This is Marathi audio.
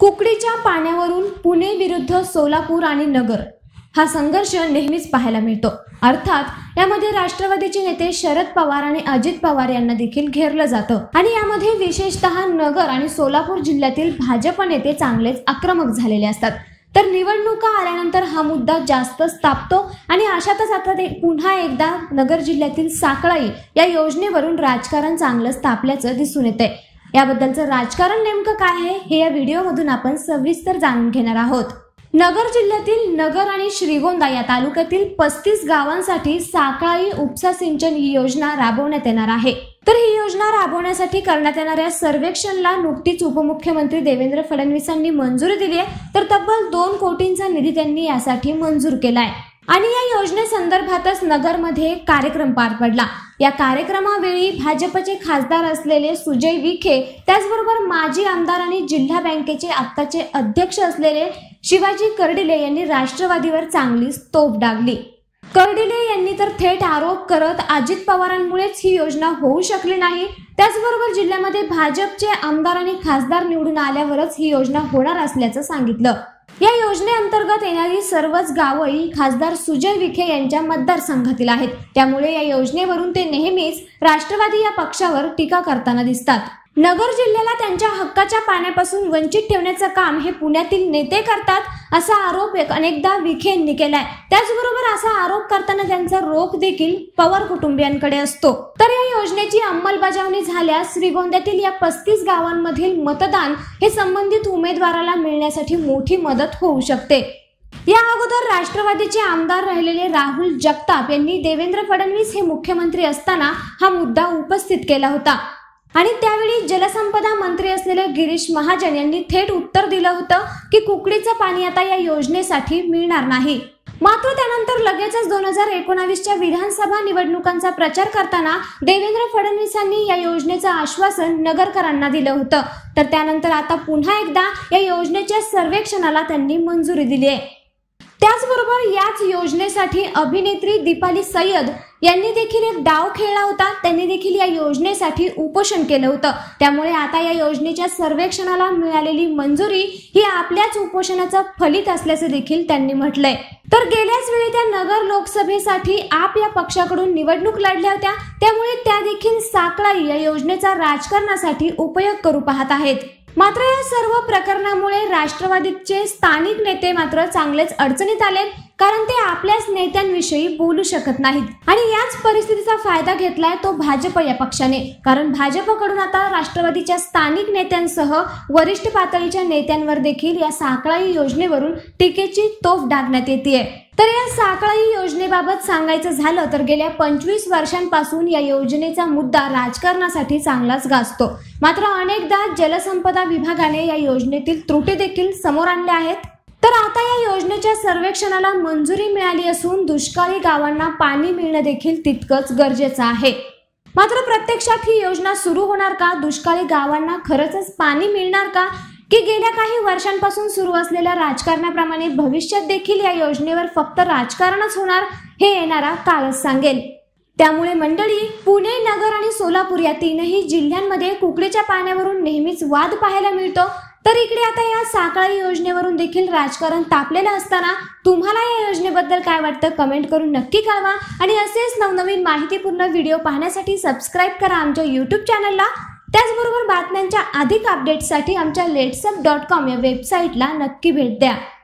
कुकडीच्या पाण्यावरून पुणे विरुद्ध सोलापूर आणि नगर हा संघर्ष नेहमीच पाहायला मिळतो। अर्थात यामध्ये राष्ट्रवादीचे नेते शरद पवार आणि अजित पवार यांना देखील घेरलं जातं आणि यामध्ये विशेषतः नगर आणि सोलापूर जिल्ह्यातील भाजप नेते चांगलेच आक्रमक झालेले असतात। तर निवडणुका आल्यानंतर हा मुद्दा जास्तच तापतो आणि अशातच आता पुन्हा एकदा नगर जिल्ह्यातील साकळाई या योजनेवरून राजकारण चांगलंच तापल्याचं दिसून येतंय। याबद्दलचं राजकारण नेमकं काय आहे हे या व्हिडिओमधून आपण सविस्तर जाणून घेणार आहोत। नगर जिल्ह्यातील नगर आणि श्रीगोंदा या तालुक्यातील 35 गावांसाठी साकळाई उपसा सिंचन ही योजना राबवण्यात येणार आहे। तर ही योजना राबवण्यासाठी करण्यात येणाऱ्या सर्वेक्षणला नुकतीच उपमुख्यमंत्री देवेंद्र फडणवीसांनी मंजुरी दिली आहे। तर तब्बल 2 कोटींचा निधी त्यांनी यासाठी मंजूर केलाय आणि या योजनेसंदर्भातच नगरमध्ये एक कार्यक्रम पार पडला। या कार्यक्रमावेळी भाजपचे खासदार असलेले सुजय विखे, त्याचबरोबर माजी आमदार आणि जिल्हा बँकेचे आत्ताचे अध्यक्ष असलेले शिवाजी कर्डिले यांनी राष्ट्रवादीवर चांगलीच तोफ डागली। कर्डिले यांनी तर थेट आरोप करत अजित पवारांमुळेच ही योजना होऊ शकली नाही, त्याचबरोबर जिल्ह्यामध्ये भाजपचे आमदार आणि खासदार निवडून आल्यावरच ही योजना होणार असल्याचं सांगितलं। या योजनेअंतर्गत येणारी सर्वच गावं खासदार सुजय विखे यांच्या मतदारसंघातील आहेत, त्यामुळे या योजनेवरून ते नेहमीच राष्ट्रवादी या पक्षावर टीका करताना दिसतात। नगर जिल्ह्याला त्यांच्या हक्काच्या पाण्यापासून वंचित ठेवण्याचं काम हे पुण्यातील नेते करतात असा आरोप अनेकदा विखे यांनी केलाय। त्याचबरोबर असा आरोप करताना त्यांचा रोख देखील पवार कुटुंबियांकडे असतो। तर या योजनेची अंमलबजावणी झाल्यास श्रीगोंद्यातील या 35 गावांमधील मतदान हे संबंधित उमेदवाराला मिळण्यासाठी मोठी मदत होऊ शकते। या अगोदर राष्ट्रवादीचे आमदार राहिलेले राहुल जगताप यांनी देवेंद्र फडणवीस हे मुख्यमंत्री असताना हा मुद्दा उपस्थित केला होता आणि त्यावेळी जलसंपदा मंत्री असलेले गिरीश महाजन यांनी थेट उत्तर दिलं होतं की कुकडीचं पाणी आता या योजनेसाठी मिळणार नाही। मात्र त्यानंतर लगेचच 2019च्या विधानसभा निवडणुकांचा प्रचार करताना देवेंद्र फडणवीसांनी या योजनेचं आश्वासन नगरकरांना दिलं होतं। तर त्यानंतर आता पुन्हा एकदा या योजनेच्या सर्वेक्षणाला त्यांनी मंजुरी दिली आहे। त्याचबरोबर याच योजनेसाठी अभिनेत्री दीपाली सय्यद यांनी देखील एक डाव खेळला होता। त्यांनी देखील या योजनेसाठी उपोषण केलं होतं, त्यामुळे आता या योजनेच्या सर्वेक्षणाला मिळालेली मंजुरी ही आपल्याच उपोषणाचं फलित असल्याचं देखील त्यांनी म्हटलंय। तर गेल्याच वेळी त्या नगर लोकसभेसाठी आप या पक्षाकडून निवडणूक लढल्या होत्या, त्यामुळे त्या देखील साकळाई या योजनेचा राजकारणासाठी उपयोग करू पाहत आहेत। मात्र या सर्व प्रकरणामुळे राष्ट्रवादीचे स्थानिक नेते मात्र चांगलेच अडचणीत आले, कारण ते आपल्याच नेत्यांविषयी बोलू शकत नाहीत आणि याच परिस्थितीचा फायदा घेतलाय तो भाजप या पक्षाने। कारण भाजपकडून आता राष्ट्रवादीच्या स्थानिक नेत्यांसह वरिष्ठ पातळीच्या नेत्यांवर देखील या साकळाई योजनेवरून टीकेची तोफ डागण्यात येते। तर या साकळाई योजनेबाबत सांगायचं झालं तर गेल्या 25 वर्षांपासून या योजनेचा मुद्दा राजकारणासाठी चांगलाच गाजतो। मात्र अनेकदा जलसंपदा विभागाने या योजनेतील त्रुटी देखील समोर आणल्या आहेत। तर आता या योजनेच्या सर्वेक्षणाला मंजुरी मिळाली असून दुष्काळी गावांना पाणी मिळणं देखील तितकंच गरजेचं आहे। मात्र प्रत्यक्षात ही योजना सुरू होणार का? दुष्काळी गावांना खरंच पाणी मिळणार का? की गेल्या काही वर्षांपासून सुरू असलेल्या राजकारणाप्रमाणे भविष्यात देखील या योजनेवर फक्त राजकारणच होणार हे येणारा काळच सांगेल। त्यामुळे मंडळी, पुणे, नगर आणि सोलापूर या तीनही जिल्ह्यांमध्ये कुकडीच्या पाण्यावरून नेहमीच वाद पाहायला मिळतो। तर इकडे आता या साकळाई योजनेवरून देखील राजकारण तापलेलं असताना तुम्हाला या योजनेबद्दल काय वाटतं कमेंट करून नक्की कळवा आणि असेच नवनवीन माहितीपूर्ण व्हिडिओ पाहण्यासाठी सबस्क्राईब करा आमच्या YouTube चॅनलला। त्याचबरोबर बातम्यांच्या अधिक अपडेट्ससाठी आमच्या letsup.com या वेबसाईटला नक्की भेट द्या।